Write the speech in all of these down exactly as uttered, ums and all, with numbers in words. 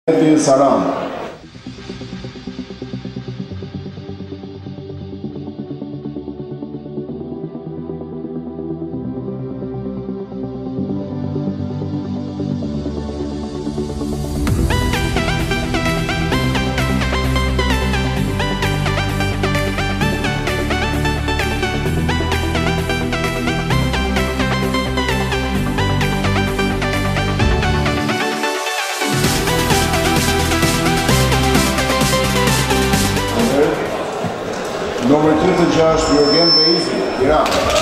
Salam. Numër tridhjetë e gjashtë Jorgen Beizi, Tiranë.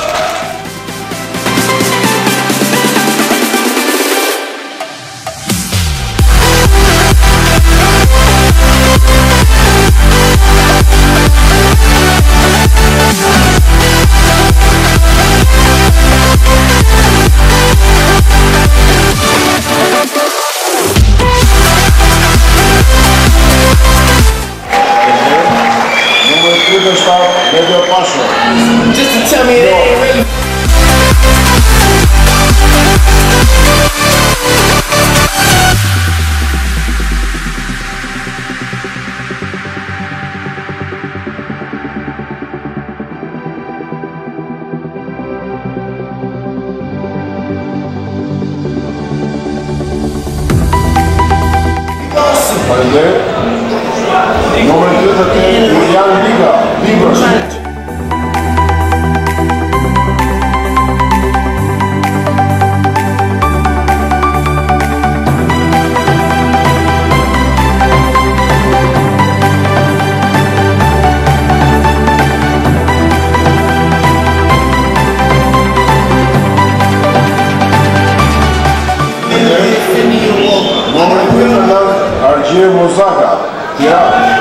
Just to tell me it ain't really. Faleminderit. Numër tridhjetë e tetë Julian Liga, Libër. Argjir Muzaka, Tiranë.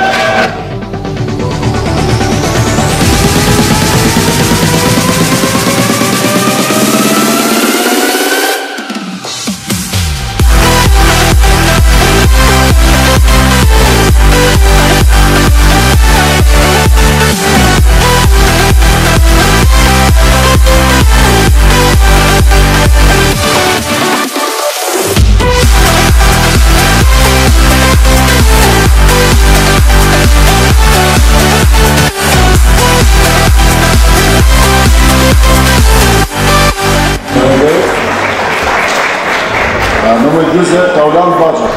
Numër njëzet Taulan Baxa.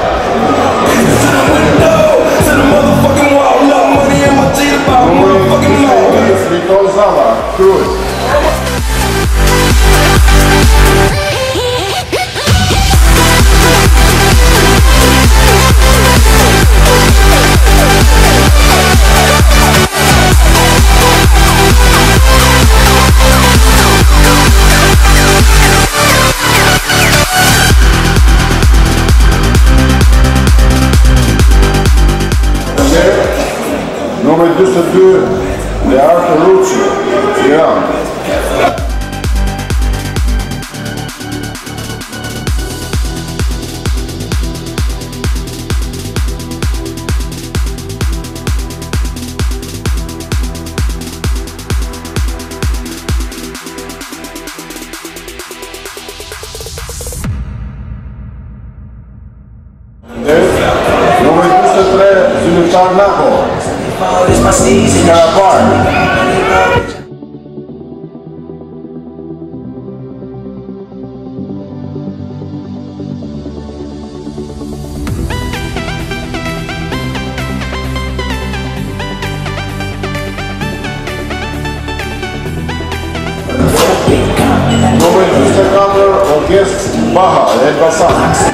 Numër njëzet Fritol Zava, Kruj. Numër njëzet e dy Learto Rucci, Tiranë. Numër njëzet e tre Zyltar Nako, Karapar. Numër njëzet e katër Orkest Baha, Elbasan.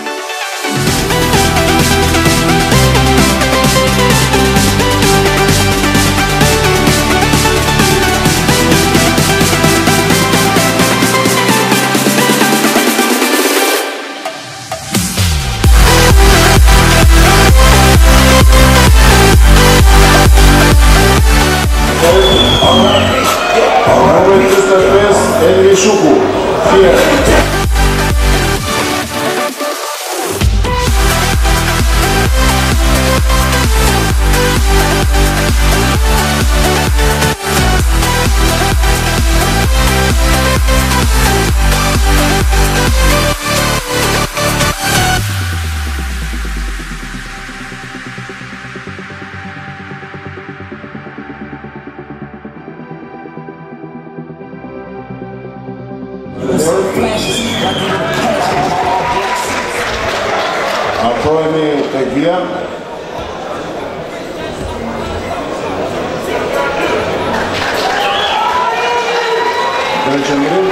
Numër njëzet e pesë Elvi Shuku, Fier. Shkojemi tek vija. Dreqendrim.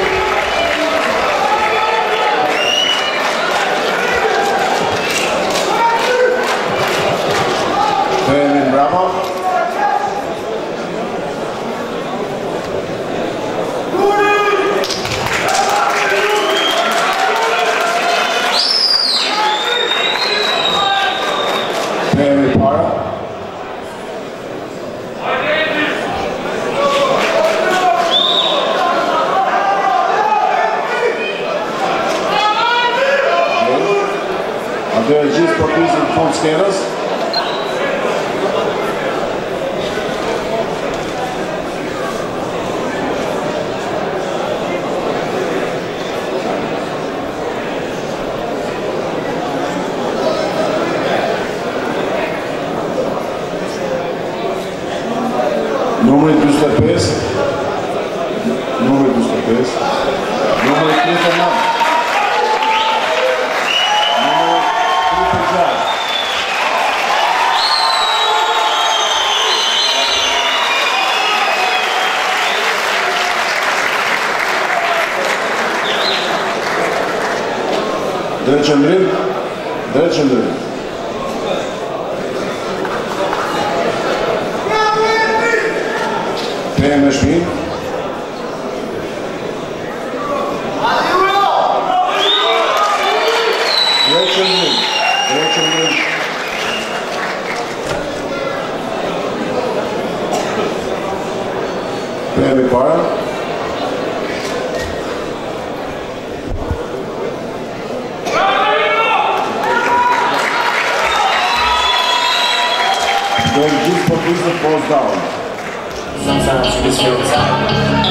Kthehemi mbrapa. Kthehemi para. Atëherë gjithë sportistët në fund skenës. Numri dyzet e pesë. Numri dyzet e pesë. Numri tridhjet e nëntë. Dreqendrim, dreqendrim. Kthehemi me shpinë. Dreqendrim, dreqendrim. Kthehemi para. Going just for business falls down. Sometimes you just feel tired.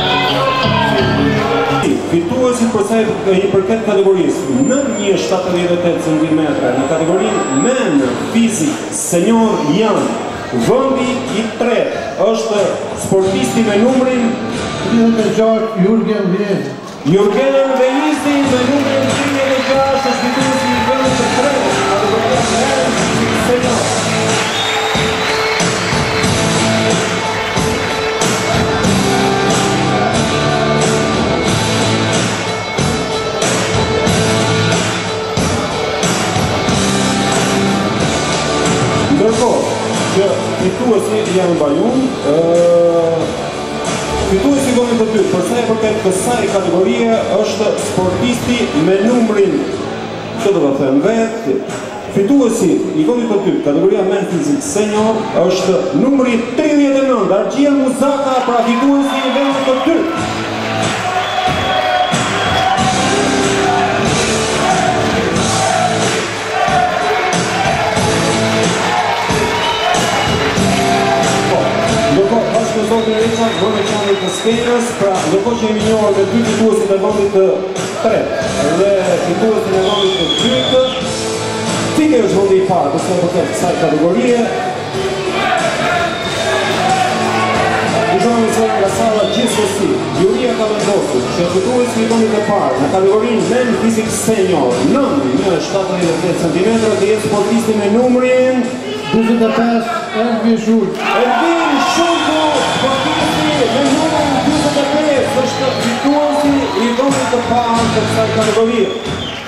Fituesi për sa i përket kategorisë nën një shtatëdhjetë e tetë centimetra në kategorinë men fizik senior janë vendi i tretë është sportisti me numrin tridhjet e gjashtë Jurgen Vez. Jurgen Velisti me numrin tridhjet e gjashtë është fituesi i vendit të tretë në kategorinë men fizik senior. Ndërkohë që fituesi janë mbaruar, fituesi i vendit të dytë për sa i përket kësaj kategorie është sportisti me numrin, çfarë do të them vetë, fituesi i vendit të dytë kategoria men fizik senior është numri tridhjet e nëntë Argjel Muzaka, pra fituesi i vendit të dytë. Zotin Richard, vëmë qanit të skenës, pra ndërkohë që jemi njohur me dy fituesit e vendit të tretë dhe fituesin e vendit të dytë, cili është vendi i parë për sa i përket kësaj kategorie? Dëgjojmë se nga sala gjithsesi, Juria ka vendosur që fituesi i vendit të parë në kategorinë men fizik senior nën një shtatëdhjetë e tetë centimetra të jetë sportisti me numrin dyzet e pesë Ervin Shulk. Ervin Shulku, sportisti me numrin dyzet e pesë është fituesi i vendit të parë të kësaj kategorie.